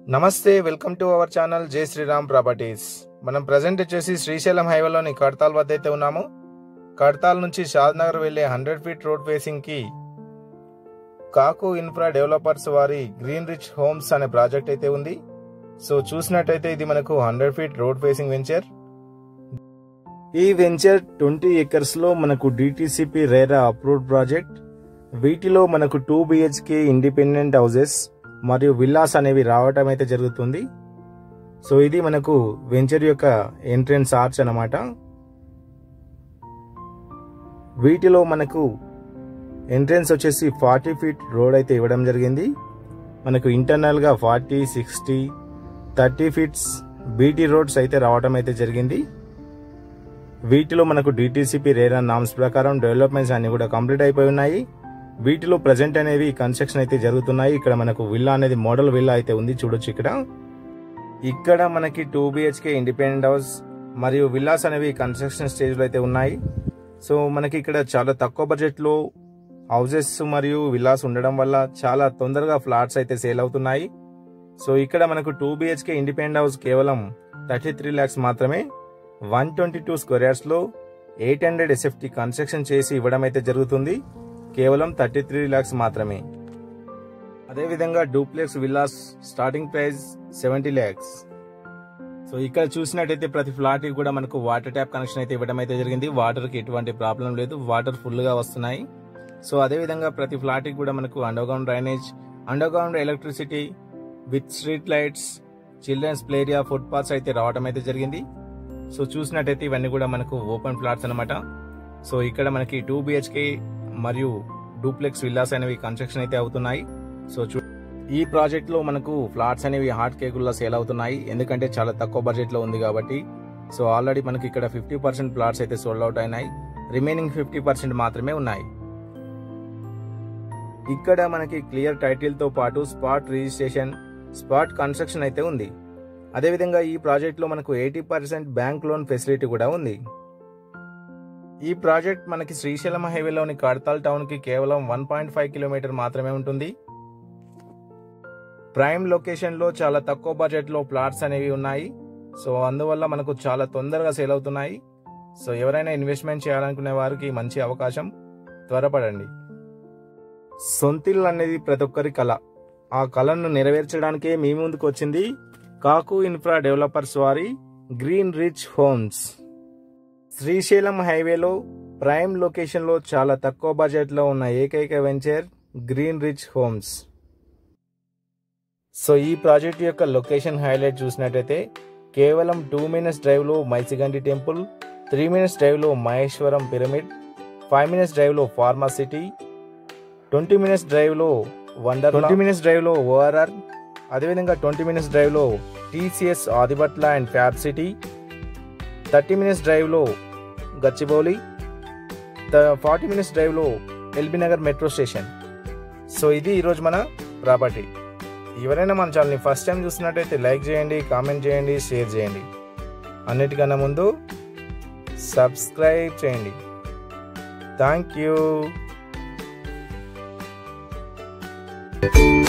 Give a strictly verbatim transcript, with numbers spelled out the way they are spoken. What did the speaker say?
నమస్తే, welcome to our channel జై Sriram properties. మనం ప్రజెంట్ వచ్చేసి శ్రీశైలం హైవేలోని కడతాల్ వద్ద అయితే ఉన్నాము. కడతాల్ నుంచి షాద్నగర్ వెళ్లే హండ్రెడ్ ఫీట్ రోడ్ ఫేసింగ్ కి కాకు ఇన్ఫ్రా డెవలపర్స్ వారి గ్రీన్ రిచ్ హోమ్స్ అనే ప్రాజెక్ట్ అయితే ఉంది. సో చూసినట్టయితే ఇది మనకు hundred feet road facing venture. ఈ వెంచర్ ట్వంటీ ఎకర్స్ లో మనకు డిటిసిపి రేరా అప్రూవ్డ్ ప్రాజెక్ట్. వీటిలో మనకు టూ బిహెచ్కే ఇండిపెండెంట్ హౌసెస్ మరియు విల్లాస్ అనేవి రావటం అయితే జరుగుతుంది. సో ఇది మనకు వెంచర్ యొక్క ఎంట్రన్స్ ఆర్చ్ అన్నమాట. వీటిలో మనకు ఎంట్రన్స్ వచ్చేసి ఫార్టీ ఫీట్ రోడ్ అయితే ఇవ్వడం జరిగింది. మనకు ఇంటర్నల్ గా forty sixty thirty feets BT roads అయితే రావటం అయితే జరిగింది. వీటిలో మనకు డిటిసిపి రేరా నామ్స్ ప్రకారం డెవలప్మెంట్స్ అన్ని కూడా కంప్లీట్ అయిపోయి ఉన్నాయి. వీటిలో ప్రజెంట్ అనేవి కన్స్ట్రక్షన్ అయితే జరుగుతున్నాయి. ఇక్కడ మనకు విల్లా అనేది మోడల్ విల్లా అయితే ఉంది, చూడొచ్చు. ఇక్కడ ఇక్కడ మనకి టూ బిహెచ్కే ఇండిపెండెంట్ హౌస్ మరియు విల్లాస్ అనేవి కన్స్ట్రక్షన్ స్టేజ్ లో అయితే ఉన్నాయి. సో మనకి ఇక్కడ చాలా తక్కువ బడ్జెట్ లో హౌసెస్ మరియు విల్లాస్ ఉండడం వల్ల చాలా తొందరగా ఫ్లాట్స్ అయితే సేల్ అవుతున్నాయి. సో ఇక్కడ మనకు టూ బిహెచ్కే ఇండిపెండెంట్ హౌస్ కేవలం థర్టీ త్రీ ల్యాక్స్ మాత్రమే one twenty two square yards లో ఎయిట్ హండ్రెడ్ ఎస్ఎఫ్టీ కన్స్ట్రక్షన్ చేసి ఇవ్వడం అయితే జరుగుతుంది. కేవలం థర్టీ త్రీ ల్యాక్స్ మాత్రమే. అదేవిధంగా duplex villas starting price seventy lakhs. So ఇక్కడ చూసినట్టయితే ప్రతి ఫ్లాట్ కి కూడా మనకు వాటర్ ట్యాప్ కనెక్షన్ అయితే ఇవ్వడం అయితే జరిగింది. వాటర్ కి ఎటువంటి ప్రాబ్లం లేదు, వాటర్ ఫుల్ గా వస్తున్నాయి. సో అదేవిధంగా ప్రతి ఫ్లాట్ కి కూడా మనకు underground drainage, underground electricity with street lights, children's play area, footpaths అయితే రావడం అయితే జరిగింది. సో చూసినట్టయితే ఇవన్నీ కూడా మనకు ఓపెన్ ఫ్లాట్స్ అనమాట. సో ఇక్కడ మనకి టూ బిహెచ్కే మరియు డూప్లెక్స్ విల్లాస్ అనేవి కన్స్ట్రక్షన్ అయితే అవుతున్నాయి. సో చూ ఈ ప్రాజెక్ట్ లో మనకు ఫ్లాట్స్ అనేవి హాట్ కేకుల్లో సేల్ అవుతున్నాయి, ఎందుకంటే చాలా తక్కువ బడ్జెట్ లో ఉంది కాబట్టి. సో ఆల్రెడీ మనకి ఇక్కడ ఫిఫ్టీ పర్సెంట్ ప్లాట్స్ అయితే సోల్డ్ అవుట్ అయినాయి, రిమైనింగ్ ఫిఫ్టీ పర్సెంట్ మాత్రమే ఉన్నాయి. ఇక్కడ మనకి క్లియర్ టైటిల్ తో పాటు స్పాట్ రిజిస్ట్రేషన్, స్పాట్ కన్స్ట్రక్షన్ అయితే ఉంది. అదేవిధంగా ఈ ప్రాజెక్ట్ లో మనకు eighty percent bank loan facility కూడా ఉంది. ఈ ప్రాజెక్ట్ మనకి శ్రీశైలం హైవేలోని కడతాల్ టౌన్ కి కేవలం వన్ పాయింట్ ఫైవ్ కిలోమీటర్ మాత్రమే ఉంటుంది. ప్రైమ్ లొకేషన్ లో చాలా తక్కువ బడ్జెట్ లో ప్లాట్స్ అనేవి ఉన్నాయి. సో అందువల్ల మనకు చాలా తొందరగా సేల్ అవుతున్నాయి. సో ఎవరైనా ఇన్వెస్ట్మెంట్ చేయాలనుకునే వారికి మంచి అవకాశం, త్వరపడండి. సొంతిల్లు అనేది ప్రతి ఒక్కరి కళ. ఆ కళను నెరవేర్చడానికే మీ ముందుకు వచ్చింది కాకు ఇన్ఫ్రా డెవలపర్స్ వారి గ్రీన్ రిచ్ హోమ్స్. శ్రీశైలం హైవేలో ప్రైమ్ లొకేషన్ లో చాలా తక్కువ బడ్జెట్ లో ఉన్న ఏకైక venture green rich homes. So ఈ ప్రాజెక్ట్ యొక్క లొకేషన్ హైలైట్ చూసినట్టయితే కేవలం టూ మినిట్స్ డ్రైవ్ లో Maisigandi temple, three minutes drive లో Maheshwaram pyramid, five minutes drive లో pharma city, twenty minutes drive లో వండర్, ట్వంటీ మినిట్స్ డ్రైవ్ లో ఓఆర్ఆర్, అదేవిధంగా ట్వంటీ మినిట్స్ డ్రైవ్ లో TCS Adibatla and fab city, thirty minutes drive లో Gachibowli, forty minutes drive లో LB Nagar metro station. So ఇది ఈరోజు మన ప్రాపర్టీ. ఎవరైనా మన ఛానల్ని ఫస్ట్ టైం చూసినట్టయితే లైక్ చేయండి, కామెంట్ చేయండి, షేర్ చేయండి. అన్నిటికన్నా ముందు సబ్స్క్రైబ్ చేయండి. Thank you.